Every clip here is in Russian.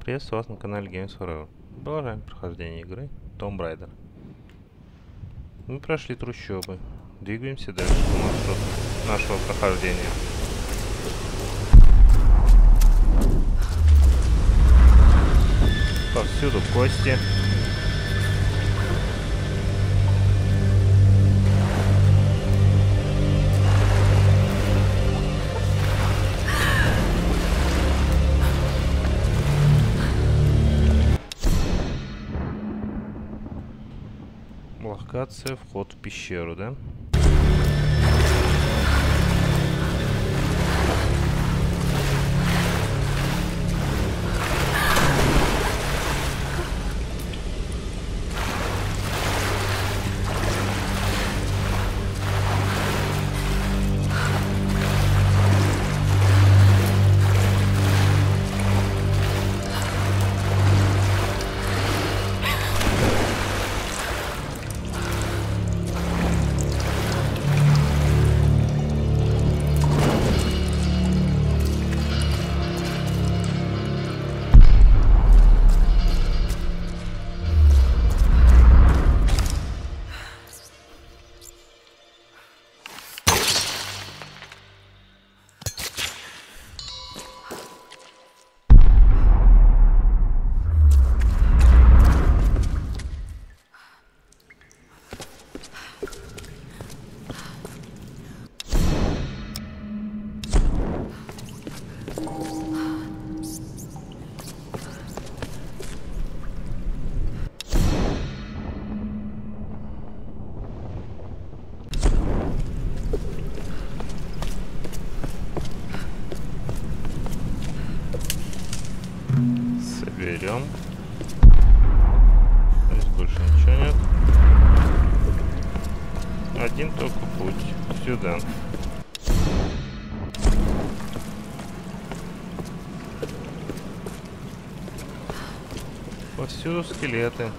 Приветствую вас на канале Games Forever. Продолжаем прохождение игры Tomb Raider. Мы прошли трущобы. Двигаемся дальше по маршруту нашего прохождения. Повсюду кости. Локация, вход в пещеру, да? Соберем. Здесь больше ничего нет. Один только путь. Сюда. Повсюду скелеты.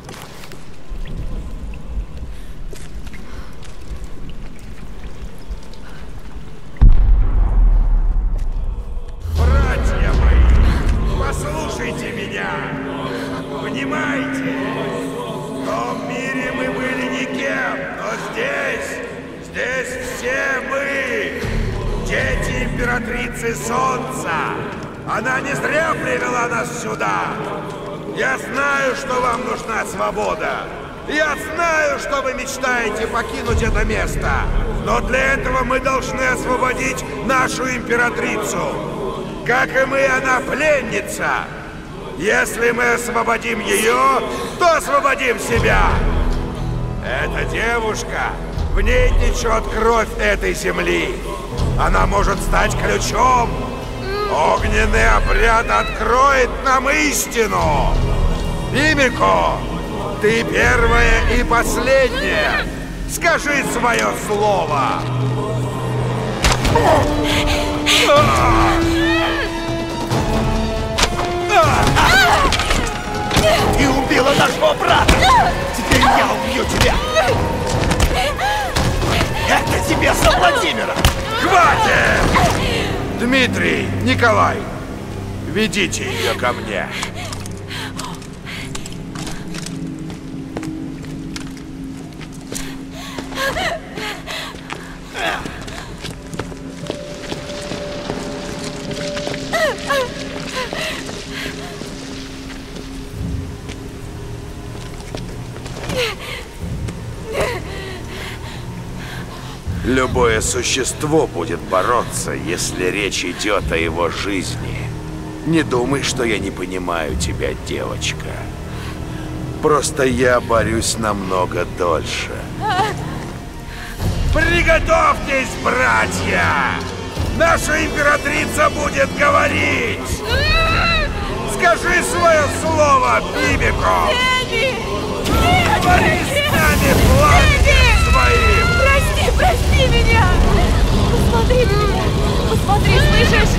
Братья мои, послушайте меня. Понимаете? В том мире мы были никем, но здесь все мы, дети императрицы Солнца. Она не зря привела нас сюда. Я знаю, что вам нужна свобода. Я знаю, что вы мечтаете покинуть это место. Но для этого мы должны освободить нашу императрицу. Как и мы, она пленница. Если мы освободим ее, то освободим себя. Эта девушка, в ней течет кровь этой земли. Она может стать ключом. Огненный обряд откроет нам истину! Мимико, ты первая и последняя! Скажи свое слово! Ты убила нашего брата! Теперь я убью тебя! Это тебе за Владимира! Хватит! Дмитрий, Николай, ведите ее ко мне. Любое существо будет бороться, если речь идет о его жизни. Не думай, что я не понимаю тебя, девочка. Просто я борюсь намного дольше. Приготовьтесь, братья! Наша императрица будет говорить! Скажи свое слово, Мимико! Говори с нами пламенем своим! Прости меня! Посмотри на меня! Посмотри, слышишь?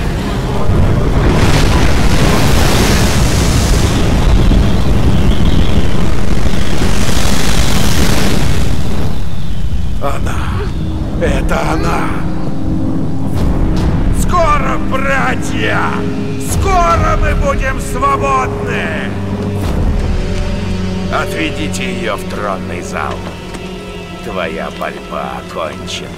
Она! Это она! Скоро, братья! Скоро мы будем свободны! Отведите ее в тронный зал. Твоя борьба окончена.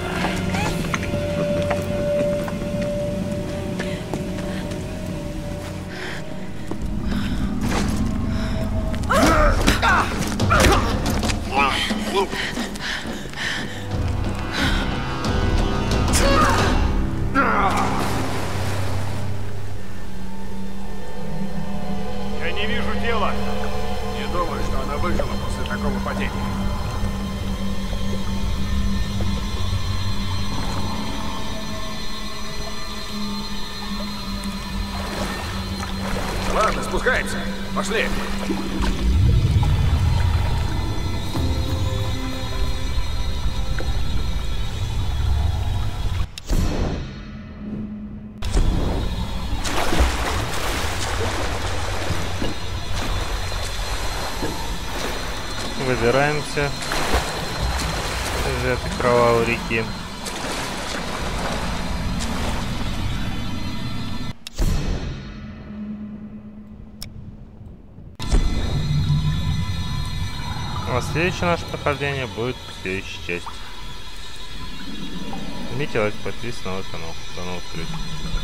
Я не вижу тела. Не думаю, что она выжила после такого падения. Ладно, спускаемся. Пошли. Выбираемся из этой кровавой реки. А следующее наше прохождение будет в следующей части. Жмите лайк, подписывайтесь на мой канал. До новых встреч.